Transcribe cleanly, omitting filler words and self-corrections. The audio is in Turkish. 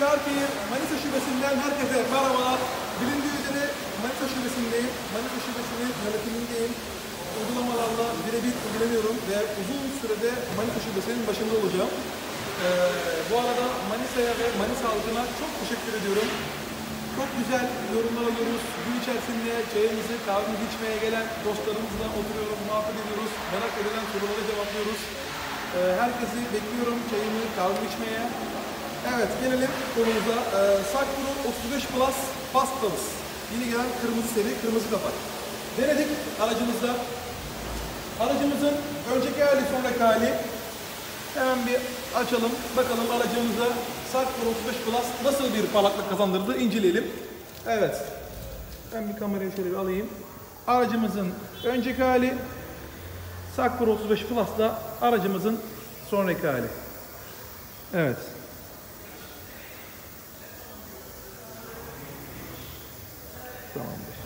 Karkıyır Manisa Şubesi'nden herkese merhabalar. Bilindiği üzere Manisa Şubesi'ndeyim. Manisa Şubesi'nin yönetimindeyim. Uygulamalarla birebir ilgileniyorum ve uzun sürede Manisa Şubesi'nin başında olacağım. Bu arada Manisa'ya ve Manisa halkına çok teşekkür ediyorum. Çok güzel yorumlar alıyoruz. Gün içerisinde çayımızı, kahvemizi içmeye gelen dostlarımızla oturuyoruz, muhabbet ediyoruz. Merak edilen soruları cevaplıyoruz. Herkesi bekliyorum çayımı, kahvemi içmeye. Evet, gelelim konumuza. Sakpro 35 Plus pastamız. Yeni gelen kırmızı seri, kırmızı kapak. Denedik aracımızda. Aracımızın önceki hali, sonraki hali. Hemen bir açalım, bakalım aracımıza Sakpro 35 Plus nasıl bir parlaklık kazandırdı, inceleyelim. Evet, ben bir kamerayı şöyle bir alayım. Aracımızın önceki hali, Sakpro 35 Plus da aracımızın sonraki hali. Evet. Tamamdır.